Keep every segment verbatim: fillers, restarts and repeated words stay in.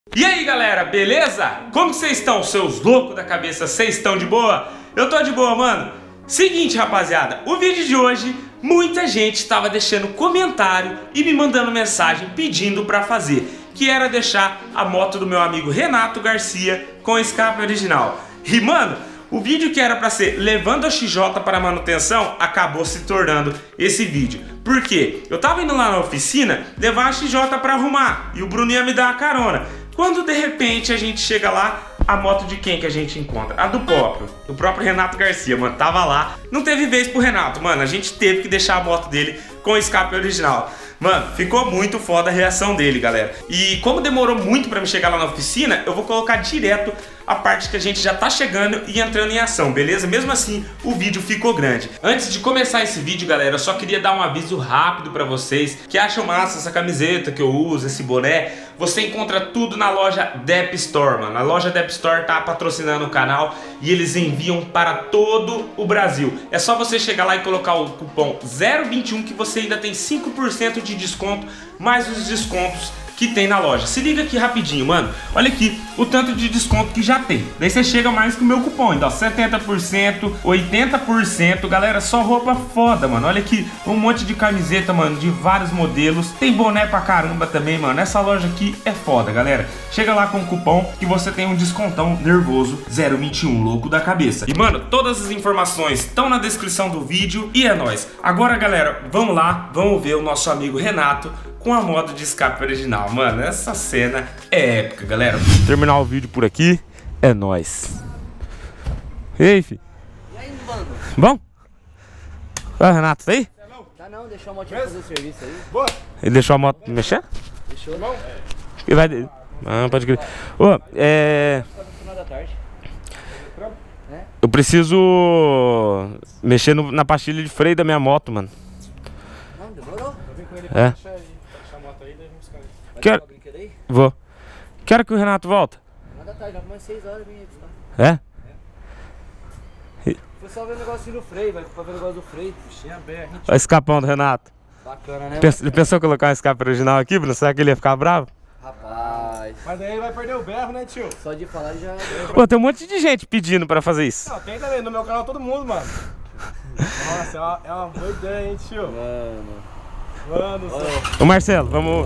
E aí galera, beleza? Como vocês estão, seus loucos da cabeça? Vocês estão de boa? Eu tô de boa, mano. Seguinte, rapaziada, o vídeo de hoje, muita gente estava deixando comentário e me mandando mensagem pedindo pra fazer, que era deixar a moto do meu amigo Renato Garcia com escape original. E mano, o vídeo que era pra ser levando a X J para manutenção acabou se tornando esse vídeo. Por quê? Eu tava indo lá na oficina levar a X J pra arrumar e o Bruno ia me dar uma carona. Quando de repente a gente chega lá, a moto de quem que a gente encontra? A do próprio, do próprio Renato Garcia, mano, tava lá. Não teve vez pro Renato, mano, a gente teve que deixar a moto dele com escape original. Mano, ficou muito foda a reação dele, galera. E como demorou muito pra me chegar lá na oficina, eu vou colocar direto a parte que a gente já tá chegando e entrando em ação, beleza? Mesmo assim, o vídeo ficou grande. Antes de começar esse vídeo, galera, eu só queria dar um aviso rápido pra vocês que acham massa essa camiseta que eu uso, esse boné. Você encontra tudo na loja Dep Store, mano. A loja Dep Store tá patrocinando o canal e eles enviam para todo o Brasil. É só você chegar lá e colocar o cupom zero vinte e um que você ainda tem cinco por cento de desconto, mais os descontos que tem na loja. Se liga aqui rapidinho, mano. Olha aqui o tanto de desconto que já tem. Daí você chega mais com o meu cupom, então setenta por cento, oitenta por cento. Galera, só roupa foda, mano. Olha aqui, um monte de camiseta, mano, de vários modelos. Tem boné pra caramba também, mano. Essa loja aqui é foda, galera. Chega lá com o cupom que você tem um descontão nervoso zero vinte e um, louco da cabeça. E, mano, todas as informações estão na descrição do vídeo e é nóis. Agora, galera, vamos lá, vamos ver o nosso amigo Renato com a moto de escape original. Mano, essa cena é épica, galera. Terminar o vídeo por aqui, é nóis. E aí, filho? E aí, mano? Bom? Ah, Renato, tá aí? Tá não, deixou a motinha fazer o serviço aí. Boa. Ele deixou a moto mexer? Deixou. Não? Ele vai... Ah, pode crer. Ô, é... Tá no final da tarde. É? Eu preciso mexer no, na pastilha de freio da minha moto, mano. Não, demorou. Eu vim com ele É. pra deixar aí. Pra deixar a moto aí, daí vamos buscar ele. Vai Quero- pegar o brinquedo aí? Vou. Quero que o Renato volta. Final da tarde, já mais seis horas eu vim aí buscar. É? Foi só ver o negocinho do freio, vai pra ver o negócio do freio. Tinha B R. Olha o escapão do Renato. Bacana, né? Pens- Ele pensou em colocar um escape original aqui, Bruno? Será que ele ia ficar bravo? Rapaz, Mas daí ele vai perder o berro, né, tio? só de falar já... Pô, tem um monte de gente pedindo pra fazer isso. Não, tem também. No meu canal todo mundo, mano. Nossa, é uma, é uma boa ideia, hein, tio? Mano... Mano, céu. Ô Marcelo, vamos...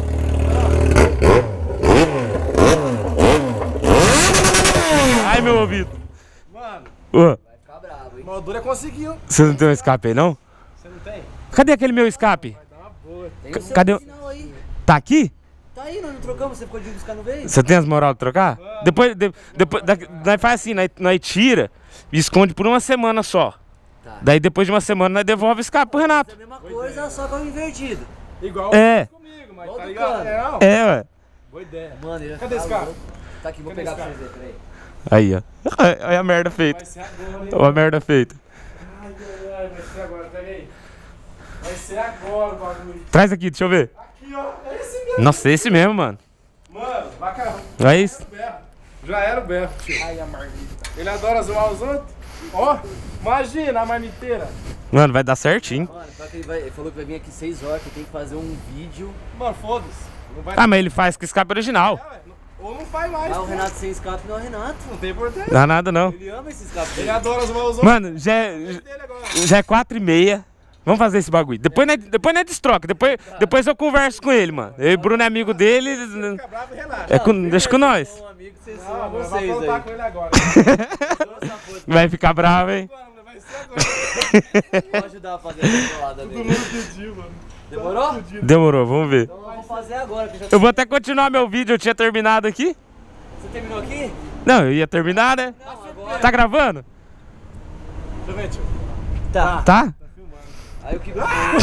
Ai, meu ouvido. Mano, Ô, Vai ficar bravo, hein? o Moldura conseguiu. você não tem um escape aí, não? Você não tem? Cadê aquele meu escape? Dá uma boa. Tem C- o seu cadê o- original aí. Tá aqui? Tá aí, nós não trocamos, você ficou de buscar no veio? Você tem as moral de trocar? Depois, de, depois da- nós faz assim, nós, nós tira e esconde por uma semana só. Tá. Daí depois de uma semana nós devolve o escape pro É a Renato. mesma coisa, só que invertido. Igual É. comigo, mas Igual tá do ligado? cano. É, não. É, ué. Boa ideia. Mano, ele vai Cadê ficar esse carro? louco. Tá aqui, vou Cadê pegar esse pra carro? vocês verem, peraí. Aí, ó. Olha a merda feita. Vai ser agora, hein? Olha a merda feita. Ai, ai, ai, vai ser agora, pega aí. Vai ser agora o bagulho. Traz aqui, deixa eu ver. Aqui, ó. É esse mesmo. Nossa, esse mesmo, mano. Mano, macarrão. É isso. Berro. Já era o berro, tio. Ai, a marmita. Ele adora zoar os outros. Ó, imagina a marmiteira. Mano, vai dar certinho. Mano, só que ele, vai, ele falou que vai vir aqui seis horas, que tem que fazer um vídeo. Mano, foda-se. Não vai... Ah, mas ele faz com escape original. É, ué. Ou não faz mais. Ah, o pô. Renato sem escape não é o Renato. Não tem importância. Dá nada não. Ele ama esse escape Ele dele. adora zoar os outros. Mano, já é, Dele agora. já é quatro e meia. Vamos fazer esse bagulho. Depois nós, depois nós destroca. Depois, depois eu converso com ele, mano. Eu e o Bruno é amigo dele. Fica bravo e relaxa. É com, deixa com nós. Um amigo, vocês Não, são mano, vai vocês aprontar aí. com ele agora. Vai ficar bravo, hein? Agora, mano, vai ser agora. Vou ajudar a fazer a controlada Todo dele. mundo pediu, mano. Demorou? Demorou, vamos ver. Então vamos fazer agora, que eu já... Eu vou até continuar meu vídeo. Eu tinha terminado aqui. Você terminou aqui? Não, eu ia terminar, né? Não, agora... Tá gravando? Deixa eu ver, tio. Tá. Tá? Aí o que...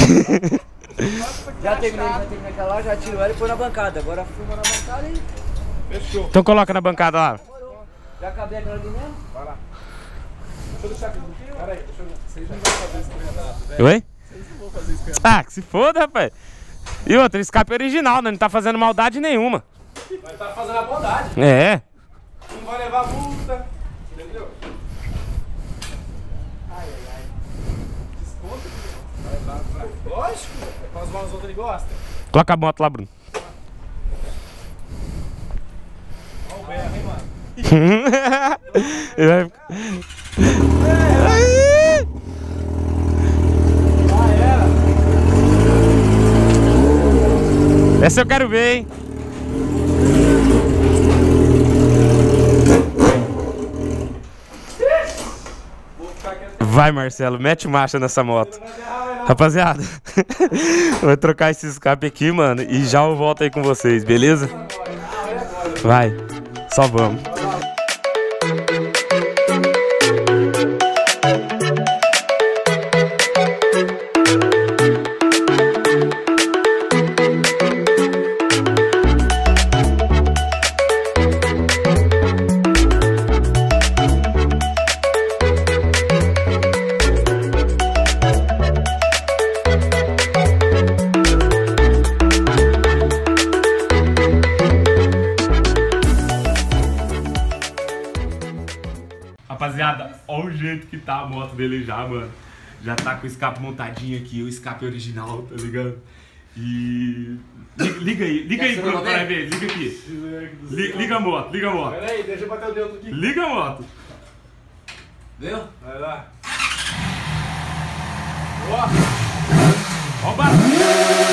Já terminei, já terminei aquela lá, já tiro ela e põe na bancada. Agora filma na bancada e... Fechou. Então coloca na bancada lá. Demorou. Já acabei aquela ali mesmo? Vai lá. Deixa eu deixar aqui. Pera aí, deixa eu ver. Vocês não vão fazer isso com o Renato, velho. Oi? Vocês não vão fazer isso com o Renato. Ah, que se foda, rapaz. E outra, escape original, né? Não tá fazendo maldade nenhuma. Mas tá fazendo a bondade. É. Não vai levar multa. Entendeu? Ai, ai, ai. Desconto aqui. Vai, vai, vai. Lógico. É pra os maus outros ele gosta. Coloca a moto lá, Bruno. Ele vai... Essa eu quero ver, hein? Vai, Marcelo, mete marcha nessa moto. Rapaziada, vou trocar esse escape aqui, mano, e já eu volto aí com vocês, beleza? Vai, só vamos. Rapaziada, olha o jeito que tá a moto dele já, mano. Já tá com o escape montadinho aqui, o escape original, tá ligado? E... Liga, liga aí, liga aí pra, pra ver, liga aqui. Liga, liga a moto, liga a moto. Pera aí, deixa eu bater o dedo aqui. Liga a moto. Viu? Vai lá. Ó o barulho.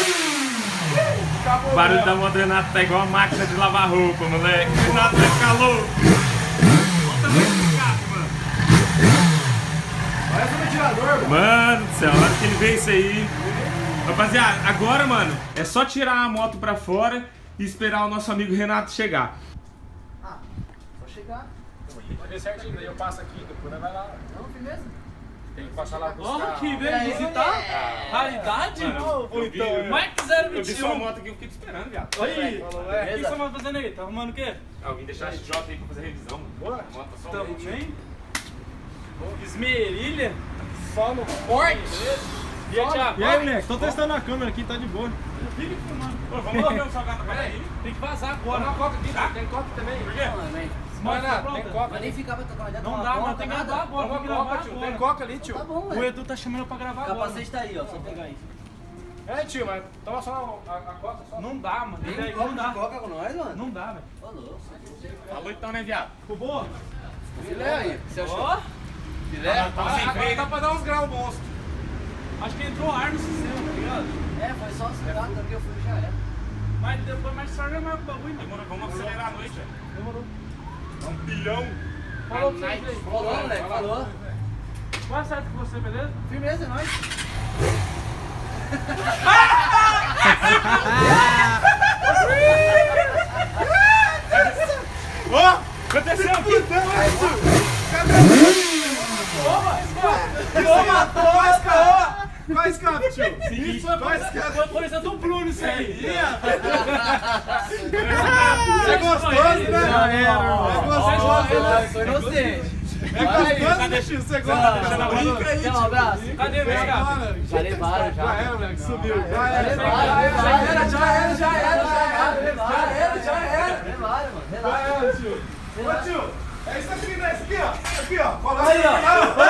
O barulho da moto do Renato tá igual a máquina de lavar roupa, moleque. O Renato vai ficar louco. Volta mais esse escape, mano. Parece um ventilador, mano. Mano do céu, a hora que ele vê isso aí. Rapaziada, agora, mano, é só tirar a moto pra fora e esperar o nosso amigo Renato chegar. Ah, só chegar. Pode ver certinho, daí eu passo aqui, depois vai lá. Não, firmeza. Tem que passar lá com os Ó, carros. que veio visitar? Raridade? Mano, eu vi, eu- Mike zero Eu vi vinte e sua um. moto aqui, eu fiquei te esperando, viado. Aí, Falou, o é. que você tá fazendo aí? Tá arrumando o quê? Ah, eu vim deixar a X J aí pra fazer revisão, mano. Bora. A moto tá só um Também? Esmerilha? Só no forte. E aí, Thiago? E aí, moleque? Tô testando a câmera aqui, tá de boa. Fica filmando. Ô, vamos lá ver o salgado pra aí. Tem que vazar Bora agora. na coca aqui, tá? Tem coca também. Por quê? Não, nem. Mano, Tá tem pronta? coca. Mas nem ficar pra tocar, já Não tomar dá, conta, mano. Tem que nada. gravar agora. Tem Toma que gravar coca, tio. Tem agora. coca ali, tio. Tá bom, O velho. Edu tá chamando pra gravar agora. Capacete tá aí, ó, só pegar isso. É, tio, mas toma só a, a coca. Só. Não dá, mano. E Tem daí, copo não de dá. coca com nós, mano? Não dá, velho. Ô, louco. Falou então, né, viado? Ficou boa? Filé aí, você achou? Ó, Filé? Tá sem Agora freio, dá pra dar uns graus bons. acho que entrou ar no sistema, tá ligado? É, foi só os gatos que eu fui e já era. Mas depois mais tarde é mais bagulho. Demorou, vamos acelerar a noite, velho. Demorou. Um bilhão. Falou pra vocês aí. Falou, moleque, falou. Qual certo com você, beleza? Firmeza, é nóis. Ó, aconteceu aqui. Toma, toma, escapa. Qual escape, tio? Isso foi coisa, foi coisa do Bruno, isso aí. É gostoso, né? Já era, É gostoso, né? Foi inocente. É gostoso, tio. Você gosta de deixar na brinca aí, Tchau, um abraço. Cadê meu escape? Já levaram, já. Já era, moleque. Subiu. Já era, Levaram, já era. já era, já era, já era, já era, já era. Levaram, mano, Já relaxa. era, tio. Ô, tio. É isso aqui, né? Isso aqui, ó. Aqui, ó. Cola Aí, ó.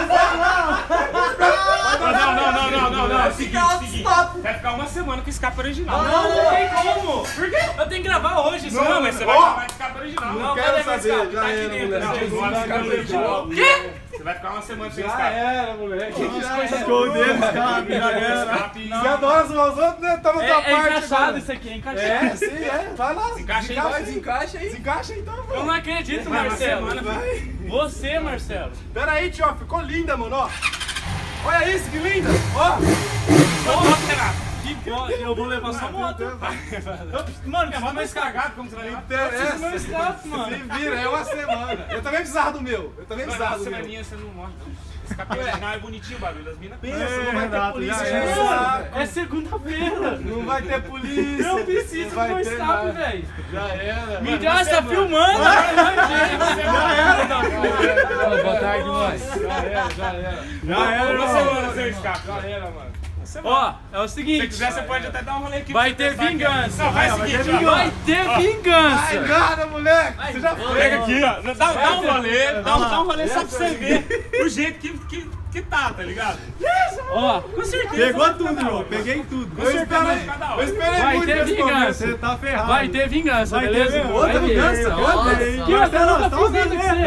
Não, não, não, não, não, não. É o seguinte, seguinte. Vai ficar uma semana com o escape original. Não, não tem como. Por quê? Eu tenho que gravar hoje. isso Não, mas você vai Ó. gravar o escape original. Não, Quero cadê meu saber, escape? já Tá aqui era, dentro. moleque. Não, Jesus, não, escape não, original. não. Quê? Você vai ficar uma semana sem Já escape. era, moleque. Já era. Escondeu o escape, já era. Escape. Você adora zoar os outros, né? Tamo É, tua é parte encaixado agora. isso aqui, é encaixado. É, sim, é. Vai lá. Encaixa aí. Desencaixa Desencaixa aí. Desencaixa então, Eu pô. não acredito, Vai, uma Marcelo. semana, Vai. Você, Marcelo. Pera aí, tio. Ficou linda, mano, ó. Olha isso, que linda. Ó. Ô, Renato. Que bom, eu vou levar sua moto. Eu, mano, É preciso mó mais mais escape. cagado como você vai ver. Preciso do meu Interessa. escape, mano. Se vira, é uma semana. Eu também precisava do meu. Eu também Mano, precisava uma do meu. semaninha você não morre, não. Escape original é bonitinho o bagulho das minas. Pensa, não vai ter Renato, polícia. já enchendo o era. saco. É segunda-feira. Não vai ter polícia. Eu preciso Não do vai meu ter escape, nada. velho. Já era. Me Mano, dá, uma você tá semana. filmando? Já era, Davi. Boa tarde, mãe. Já era, já era. Já era, Uma mano. semana sem escape. Já era, mano. Ó, é o Se seguinte. quiser, você pode até dar um rolê aqui. Vai pra você ter testar aqui. vingança. Não, faz o Vai seguinte, ter ó. Vai ter Ai, vingança. nada, moleque. Você já foi. Pega aqui, ó. Dá, dá um rolê, dá, um- dá um rolê só pra você ver o jeito que, que, que tá, tá ligado? Ó, com certeza. Pegou tudo, João. Peguei tudo. Eu esperei, cada um. eu esperei Vai muito ter nesse vingança. começo. Você tá ferrado. Vai ter vingança, Vai ter beleza? mesmo? Vai Outra ter. vingança? Nossa. Cadê? Que eu nunca fiz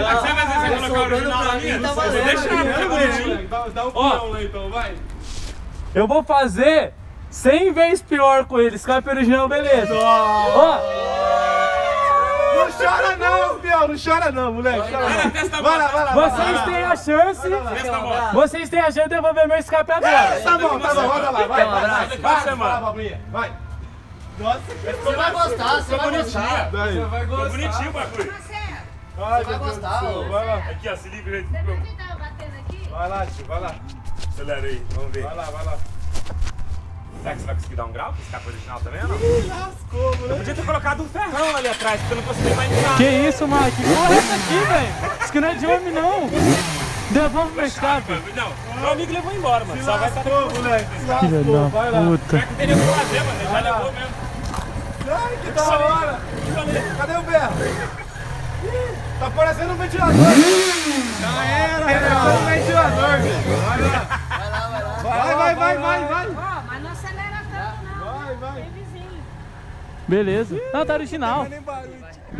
Você vai você colocar o original na minha? Tá Vou valendo, deixar, né, fica bonitinho. Dá, dá um Ó. pulão lá então, vai. Eu vou fazer cem vezes pior com ele. Escape original, beleza. Ó, Não chora não, fiel, não chora não, moleque. Chora Vai lá, não. testa a Vai lá, bola. vai lá. vai lá, vocês vai têm lá. a chance. Testa a bola. Vocês têm a chance de devolver meu escape agora. Tá bom, tá bom, roda lá, vai. Um abraço. Vai, Vai, vai, semana. vai, babinha, vai. Nossa, Você vai gostar, você vai gostar. daí. Ficou bonitinho o bagulho. Ai, vai meu Deus do gostar, céu, ô. vai lá. Aqui, ó, se liga aí. Você viu quem tava batendo aqui? Vai lá, tio, vai lá. Acelera aí, vamos ver. Vai lá, vai lá. Será que você vai conseguir dar um grau com esse escape original também ou não? Ih, lascou, moleque. Podia ter colocado um ferrão ali atrás, porque eu não consegui mais entrar. Que isso, mano? Que porra é essa aqui, velho? Isso que não é de homem, não. Devolve meu escape. Não, meu amigo levou embora, mano. Só vai estar Lascou, moleque. Filha Lascou, da vai lá. puta. Não teria o que fazer, mano. Ele já levou mesmo. Ai, que da hora. Cadê o berro? Ih, tá parecendo um ventilador. Já era, tá parecendo um ventilador, velho. Vai lá. Vai lá, vai lá. Vai, vai, vai, vai, vai. Ó, mas não acelera tanto não. Vai, vai. Tem vizinho. Beleza. Não, tá original. Nem barulho.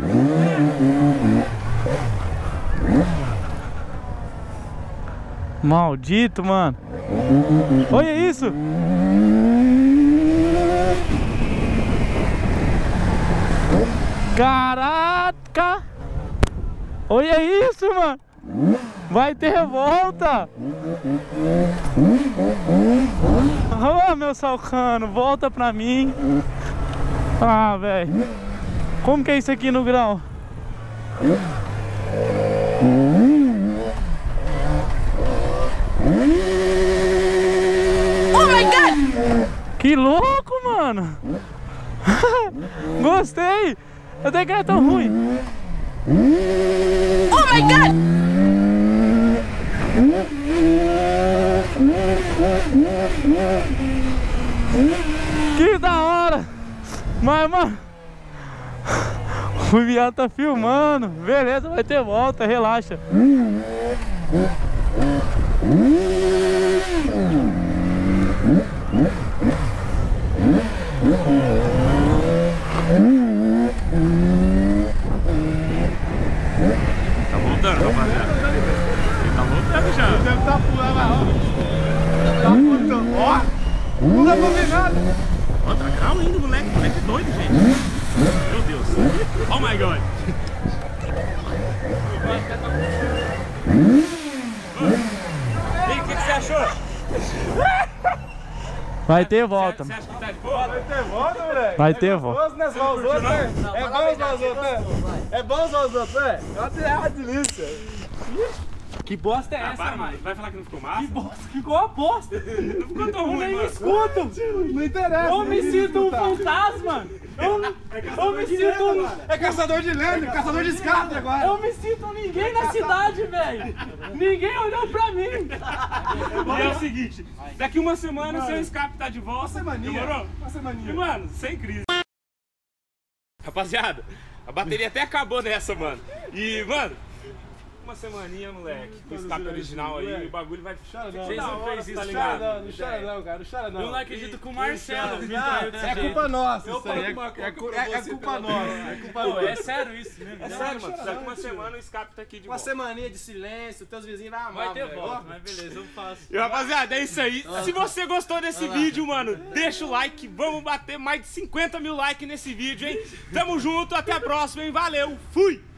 Maldito, mano. Olha isso. Caraca. Olha isso, mano. Vai ter volta. Ô, meu salcano, volta pra mim. Ah, velho. Como que é isso aqui no grau? Oh my god! Que louco, mano. Gostei. Até que não é tão ruim. Oh my god! Que da hora. Mas, mano, o viado tá filmando. Beleza, vai ter volta, relaxa. Tá voltando, rapaziada. Ele tá voltando já. Deve estar pulando a roda. Tá pulando. Ó, não dá pra ver nada. Ó, tá calmo ainda, moleque. Moleque doido, gente. Meu Deus. Oh my god. E aí, o que, que você achou? Vai ter volta. Você acha que tá de boa? Vai ter volta, moleque. Vai ter volta. Gostoso, né? Igual os outros, né? É bom igual os outros, né? É bom igual os outros, né? É uma delícia. Que bosta é Ah, essa, para, mano? mano. Vai falar que não ficou massa? Que bosta, ficou uma bosta. Não ficou tão Eu ruim, nem me mano. escuto. Não interessa. Eu me nem sinto um escutar. fantasma. Eu, eu me sinto um... É caçador de lenda, caçador de escape agora. Eu me sinto um ninguém na cidade, velho. Ninguém olhou pra mim. E é o seguinte, daqui uma semana o seu escape tá de volta. Uma semaninha. Demorou? Uma E, semaninha. mano, sem crise. Rapaziada, a bateria até acabou nessa, mano. E, mano, uma semaninha, moleque, com o escape original aí, o bagulho vai... Chora não. Vocês não fez isso, tá Não chora ligado? não, não chora não, cara. Não chora não. Eu não acredito que o Marcelo Não viu chora. desse É jeito. culpa nossa Eu isso aí. falo uma É, coisa é, cu- pra é, é você culpa pela nossa. manhã. É culpa Pô, nossa. é sério isso mesmo? É Sério, sério, mano, chora daqui não, uma tio. semana o escape tá aqui de Uma volta. semaninha de silêncio, teus vizinhos vai amar. Vai ter velho. volta, Ó. mas beleza, eu faço. E rapaziada, é isso aí. Se você gostou desse vídeo, mano, deixa o like. Vamos bater mais de cinquenta mil likes nesse vídeo, hein? Tamo junto, até a próxima, hein? Valeu, fui!